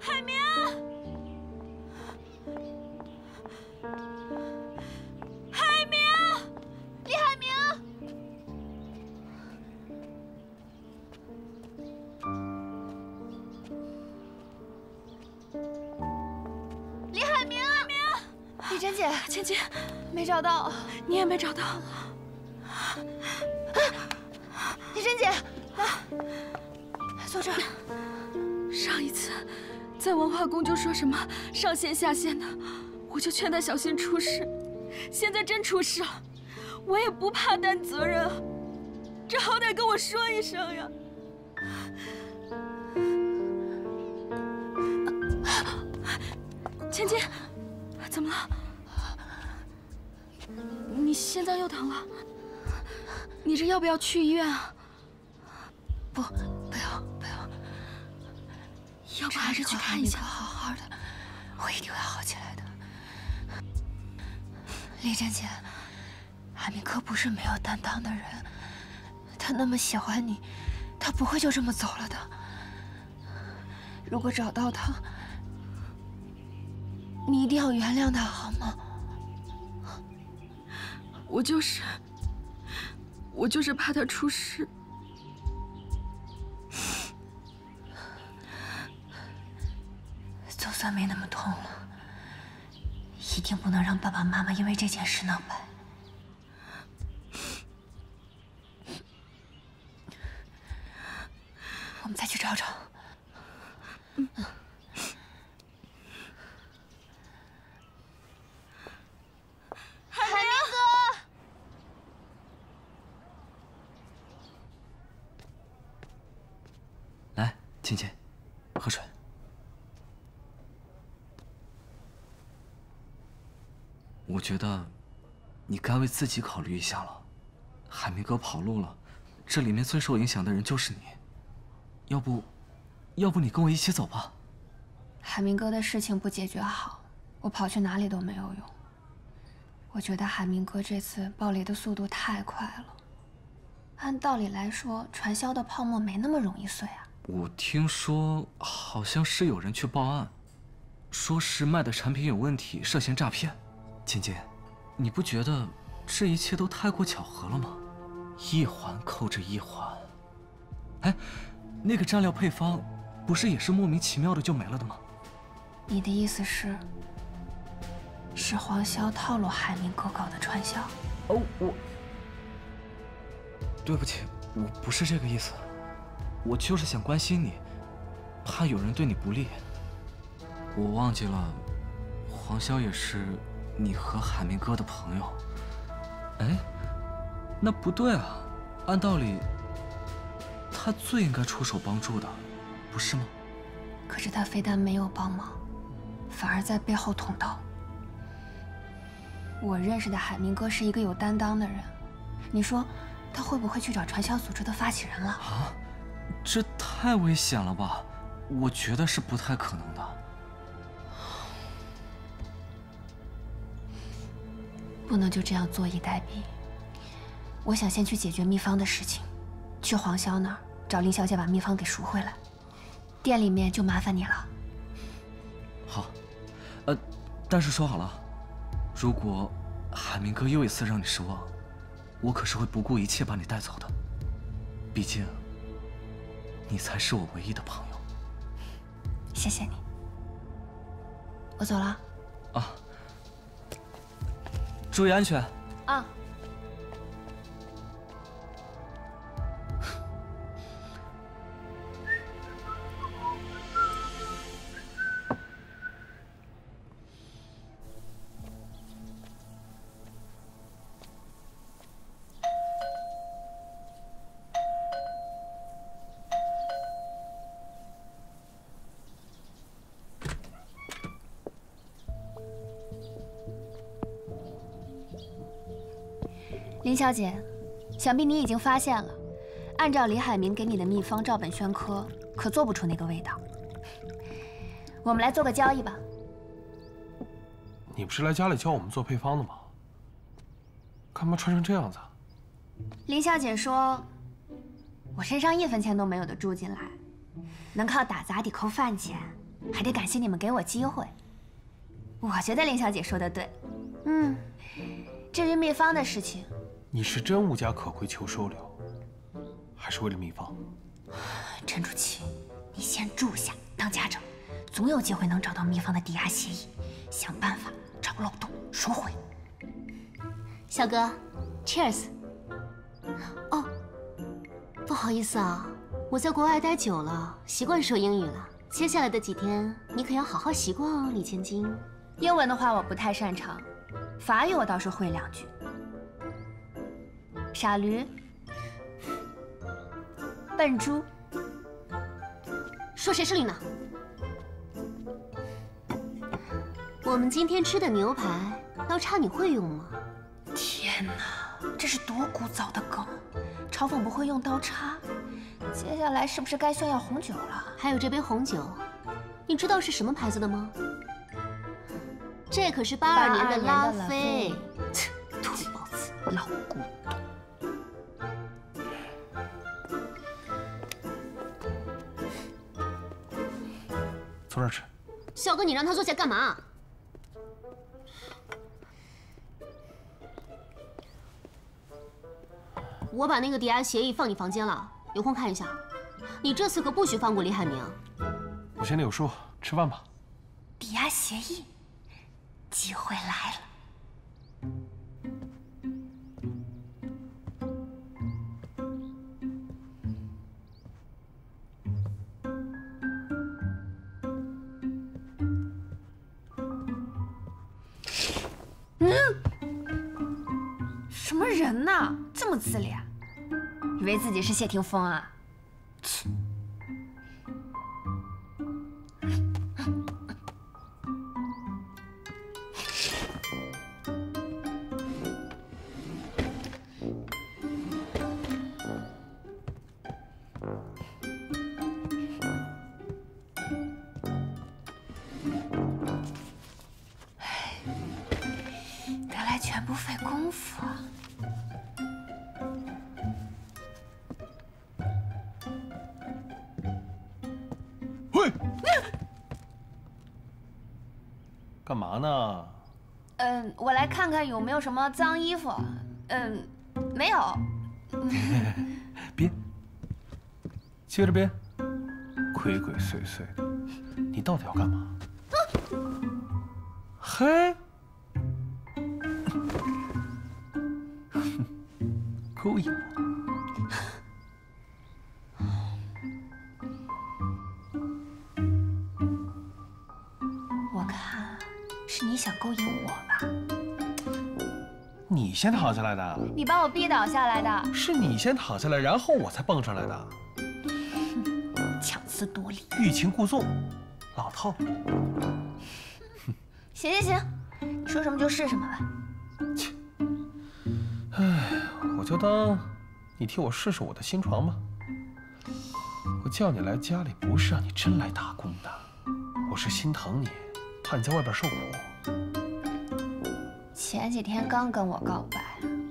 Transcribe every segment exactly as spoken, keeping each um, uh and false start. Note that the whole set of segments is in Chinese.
海明，海明，李海明，李海明，海明， 丽珍姐， 芊芊， 没找到， 你也没找到。 丽珍姐，来，坐这儿。 上一次在文化宫就说什么上线下线的，我就劝他小心出事。现在真出事了，我也不怕担责任啊，这好歹跟我说一声呀。芊芊，怎么了？你心脏又疼了？你这要不要去医院啊？ 不，不要，不要。 要不还是去看一下。 好好的，我一定会好起来的。丽珍姐，海明哥不是没有担当的人，他那么喜欢你，他不会就这么走了的。如果找到他，你一定要原谅他，好吗？ 我就是，我就是怕他出事。 就算没那么痛了，一定不能让爸爸妈妈因为这件事闹掰。我们再去找找。嗯。 海明哥， 来，芊芊，喝水。我觉得，你该为自己考虑一下了。海明哥跑路了，这里面最受影响的人就是你。要不，要不你跟我一起走吧。 海明哥的事情不解决好，我跑去哪里都没有用。我觉得海明哥这次爆雷的速度太快了。按道理来说，传销的泡沫没那么容易碎啊。 我听说好像是有人去报案，说是卖的产品有问题，涉嫌诈骗。芊芊，你不觉得这一切都太过巧合了吗？一环扣着一环。哎，那个蘸料配方，不是也是莫名其妙的就没了的吗？ 你的意思是，是黄潇套路海明哥搞的传销？ 哦，我，对不起，我不是这个意思，我就是想关心你，怕有人对你不利。我忘记了，黄潇也是你和海明哥的朋友。哎，那不对啊，按道理，他最应该出手帮助的，不是吗？ 可是他非但没有帮忙，反而在背后捅刀。我认识的海明哥是一个有担当的人，你说他会不会去找传销组织的发起人了？ 啊，这太危险了吧！我觉得是不太可能的。 不能就这样坐以待毙。我想先去解决秘方的事情，去黄潇那儿找林小姐把秘方给赎回来。店里面就麻烦你了。 好，呃，但是说好了，如果海明哥又一次让你失望，我可是会不顾一切把你带走的。毕竟，你才是我唯一的朋友。 谢谢你，我走了。 啊。注意安全。 啊。林小姐，想必你已经发现了，按照李海明给你的秘方照本宣科，可做不出那个味道。我们来做个交易吧。 你不是来家里教我们做配方的吗？干嘛穿成这样子？ 林小姐说，我身上一分钱都没有的住进来，能靠打杂抵扣饭钱， 还得感谢你们给我机会。我觉得林小姐说的对。嗯，至于秘方的事情， 你是真无家可归求收留，还是为了秘方？ 陈主席，你先住下，当家长，总有机会能找到秘方的抵押协议，想办法找个漏洞赎回。 小哥 ，Cheers。哦，不好意思啊，我在国外待久了，习惯说英语了。接下来的几天，你可要好好习惯哦，李千金。 英文的话我不太擅长，法语我倒是会两句。傻驴，笨猪， 说谁是驴呢？我们今天吃的牛排，刀叉你会用吗？ 天哪，这是多古早的梗！嘲讽不会用刀叉。接下来是不是该炫耀红酒了？ 还有这杯红酒，你知道是什么牌子的吗？这可是八二年的拉菲。 土包子，老古董。 从这儿吃。 小哥，你让他坐下干嘛？我把那个抵押协议放你房间了，有空看一下。你这次可不许放过李海明。 我心里有数，吃饭吧。 抵押协议，机会来了。嗯，什么人呐，这么自恋，以为自己是谢霆锋啊？切！得来全不费功夫啊！ 喂，干嘛呢？ 嗯，我来看看有没有什么脏衣服。嗯，没有。 编，接着编，鬼鬼祟祟的，你到底要干嘛？嘿，勾引我。 我看是你想勾引我吧？ 你先躺下来的。 你把我逼倒下来的。 是你先躺下来，然后我才蹦上来的。 强词夺理， 欲擒故纵，老套路。 行行行，你说什么就是什么吧。 切，哎，我就当你替我试试我的新床吧。我叫你来家里，不是让你真来打工的，我是心疼你，怕你在外边受苦。 前几天刚跟我告白，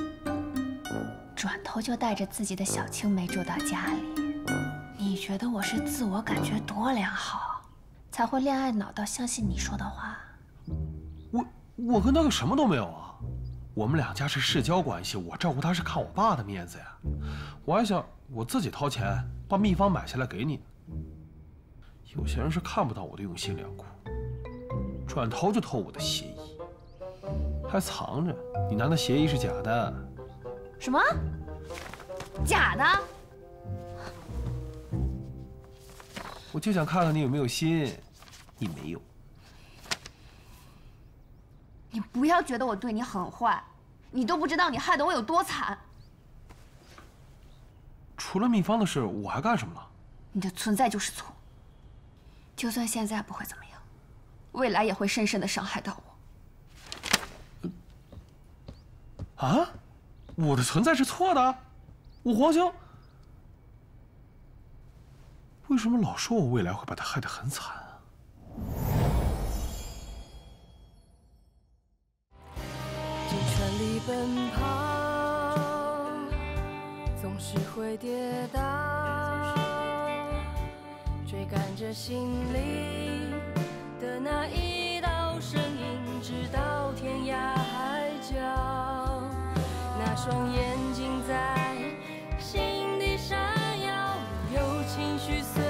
转头就带着自己的小青梅住到家里。你觉得我是自我感觉多良好，才会恋爱脑到相信你说的话？ 我我跟他可什么都没有啊！我们两家是世交关系，我照顾他是看我爸的面子呀。我还想我自己掏钱把秘方买下来给你。有些人是看不到我的用心良苦，转头就偷我的协议，还藏着。你拿的协议是假的。 什么？假的？ 我就想看看你有没有心，你没有。 你不要觉得我对你很坏，你都不知道你害得我有多惨。 除了秘方的事，我还干什么了？ 你的存在就是错，就算现在不会怎么样，未来也会深深的伤害到我。 啊？我的存在是错的？我黄潇为什么老说我未来会把他害得很惨啊？ 尽全力奔跑，总是会跌倒， 追赶着心里的那一道声音，直到天涯海角。那双眼睛在心底闪耀，有情绪随